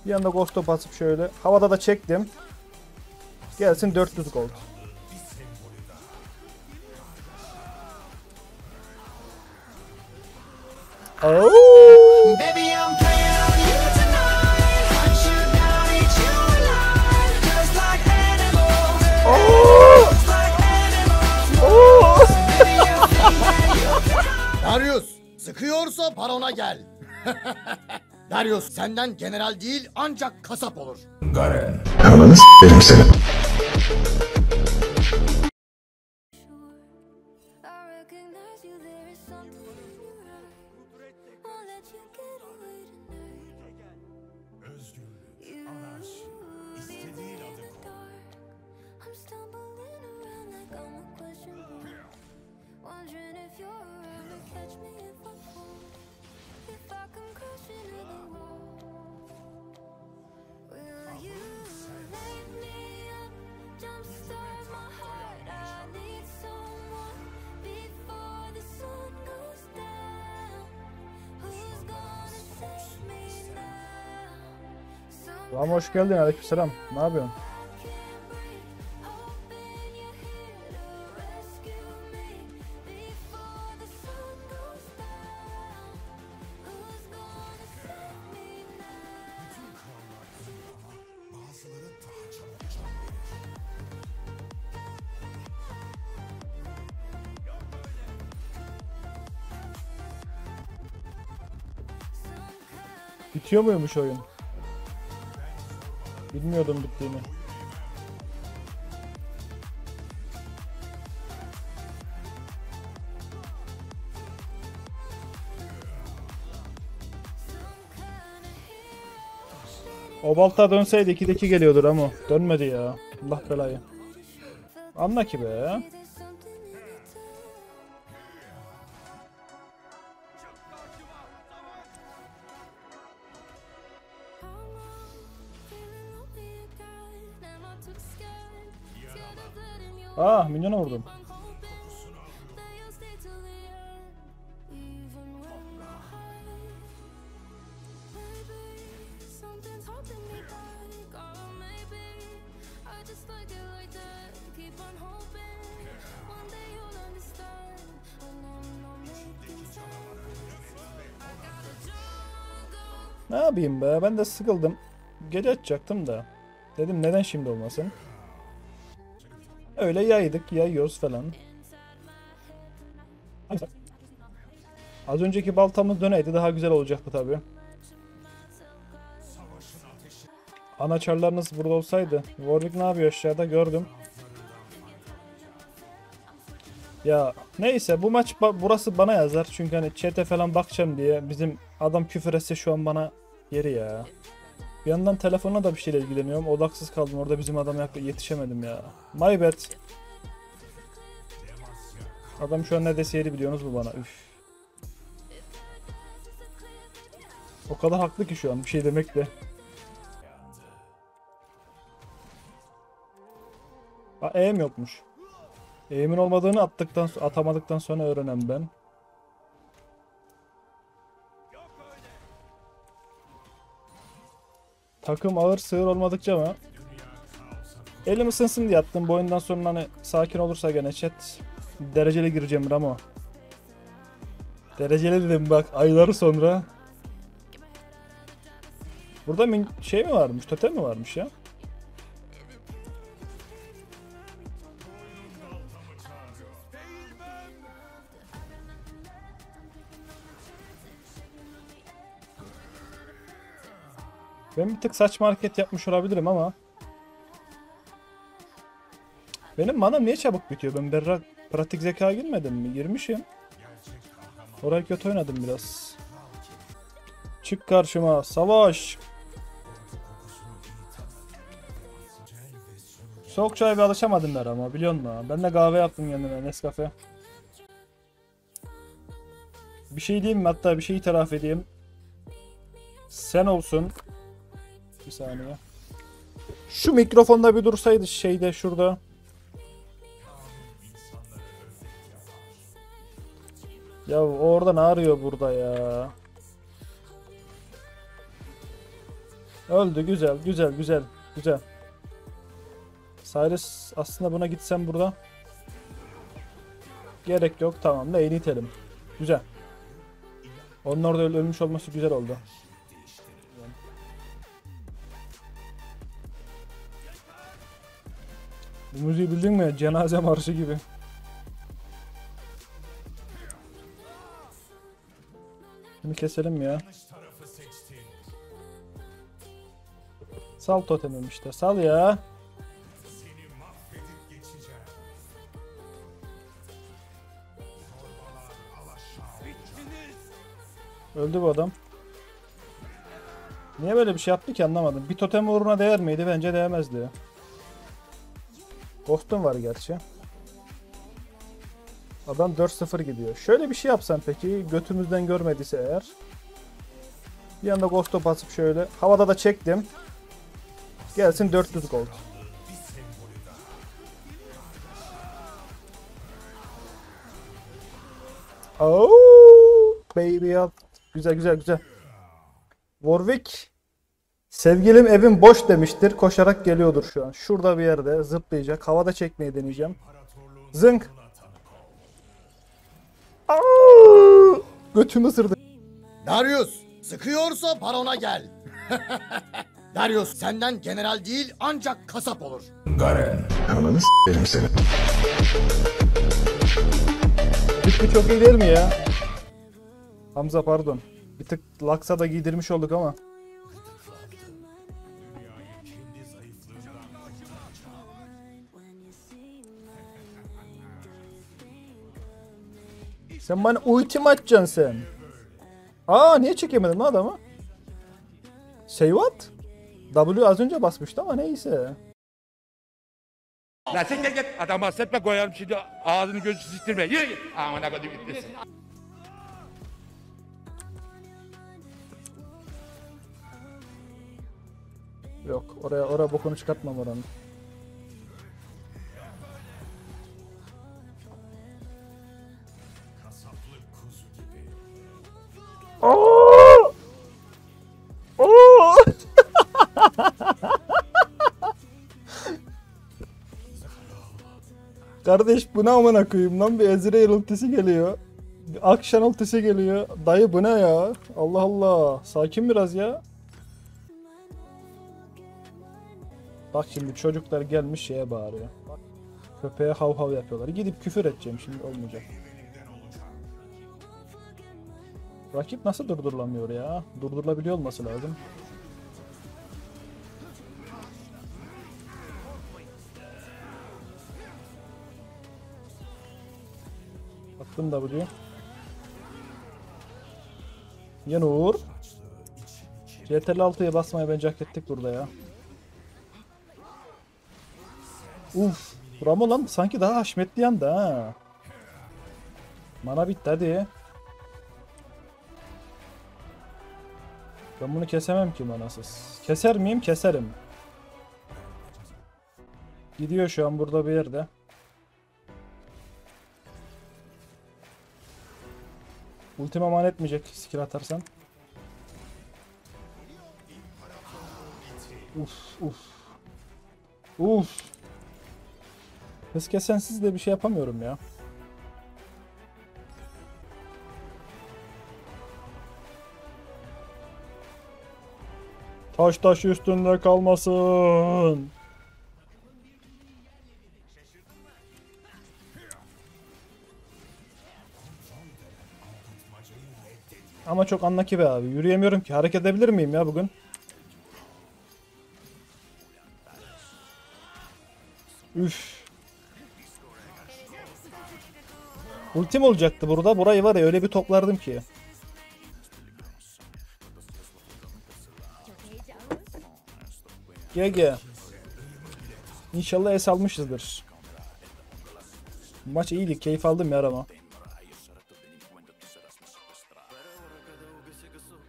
Bir anda ghost'a basıp şöyle. Havada da çektim. Gelsin 400 gold. Oh! Baby, I'm playing on you tonight. Hunt you down, eat you alive. Just like animals. Just like animals. Baby, I'm playing you. Darius, sıkıyorsa barona gel. Darius senden general değil ancak kasap olur. Garen. Ananı s**erim seni. Ama hoş geldin, aleykümselam. Ne yapıyorsun? Bitiyor muymuş oyun? Bilmiyordum bittiğini. O balta dönseydi 2'de 2 geliyordur ama dönmedi ya. Allah belayı. Anla ki be. Ah, minyona vurdum. Ne yapayım be, ben de sıkıldım. Gece açacaktım da. Dedim neden şimdi olmasın. Öyle yaydık, yayıyoruz falan. Az önceki baltamız döneydi daha güzel olacaktı tabi. Anaçarlarınız burada olsaydı. Warwick ne yapıyor aşağıda gördüm. Ya neyse bu maç burası bana yazar. Çünkü hani chat'e falan bakacağım diye bizim adam küfür etse şu an bana yeri ya. Bir yandan telefonla da bir şeyle ilgileniyorum. Odaksız kaldım orada bizim adama yetişemedim ya. My bad. Adam şu an neredeyse yeri biliyorsunuz mu bana? Üf. O kadar haklı ki şu an bir şey demek de. Aim yokmuş. Aim'in olmadığını atamadıktan sonra öğrenen ben. Takım ağır sığır olmadıkça mı? Elim ısınsın diye attım. Bu oyundan sonra hani sakin olursa gene chat. Dereceli gireceğim Ramo. Dereceli dedim bak ayları sonra. Burada şey mi varmış? Totem mi varmış ya? Ben bir tık saçma hareket yapmış olabilirim ama benim manam niye çabuk bitiyor? Ben berrak pratik zeka girmedim mi? Girmişim. Oraya kötü oynadım biraz. Çık karşıma savaş. Soğuk çaya bir alışamadım ben ama biliyor musun? Ben de kahve yaptım kendime Nescafe. Bir şey diyeyim mi? Hatta bir şey itiraf edeyim. Sen olsun. Bir saniye. Şu mikrofonda bir dursaydı şeyde şurada. Ya orada ne arıyor burada ya? Öldü, güzel güzel güzel güzel. Cyrus aslında buna gitsem burada. Gerek yok, tamam, lane'i itelim. Güzel. Onun orada ölmüş olması güzel oldu. Bu müziği bildin mi? Cenaze marşı gibi. Bunu keselim ya. Sal totemim işte. Sal ya. Öldü bu adam. Niye böyle bir şey yaptı ki anlamadım. Bir totem uğruna değer miydi? Bence değmezdi ya. Ghost'um var gerçi. Adam 4-0 gidiyor. Şöyle bir şey yapsam peki, götümüzden görmediyse eğer. Bir anda Ghost'u basıp şöyle. Havada da çektim. Gelsin 400 gold. Oh baby ya. Güzel güzel güzel. Warwick. Sevgilim evim boş demiştir. Koşarak geliyordur şu an. Şurada bir yerde zıplayacak. Havada çekmeyi deneyeceğim. Zınk. Aa! Götümü ısırdı. Darius, sıkıyorsa barona gel. Darius senden general değil ancak kasap olur. Garen. Ananı s**erim seni. Bitti, çok iyi değil mi ya? Hamza pardon. Bir tık Laksa da giydirmiş olduk ama. Sen bana ultim atacaksın sen. Aa, niye çekemedim lan adamı? Say what? W az önce basmıştı ama neyse. Lan sen git adam bahsetme, koyalım şimdi ağzını gözünü siktirme. Yürü git. Aman akıllı gitmesin. Yok, oraya bokunu çıkartmam oranın. Oo! Oo! Kardeş bu ne amına koyayım lan, bir Ezreal ultisi geliyor. Bir Akşan ultisi geliyor. Dayı bu ne ya? Allah Allah. Sakin biraz ya. Bak şimdi çocuklar gelmiş şeye bağırıyor. Bak, köpeğe hav hav yapıyorlar. Gidip küfür edeceğim şimdi, olmayacak. Rakip nasıl durdurulamıyor ya? Durdurulabiliyor olması lazım. Attım W. Yanur. CTRL 6'ya basmaya bence hak ettik burada ya. Uf. Ramo lan sanki daha haşmetli yandı ha. Mana bitti hadi. Ben bunu kesemem ki manasız. Keser miyim? Keserim. Gidiyor şu an burada bir yerde. Ultima man etmeyecek skill atarsan. Uf uf. Uf. Hız kesensiz de bir şey yapamıyorum ya. Taş taş üstünde kalmasın. Ama çok unlucky be abi. Yürüyemiyorum ki. Hareket edebilir miyim ya bugün? Üf. Ultim olacaktı burada. Burayı var ya öyle bir toplardım ki. GG. İnşallah es almışızdır. Maç iyiydi. Keyif aldım ya ama.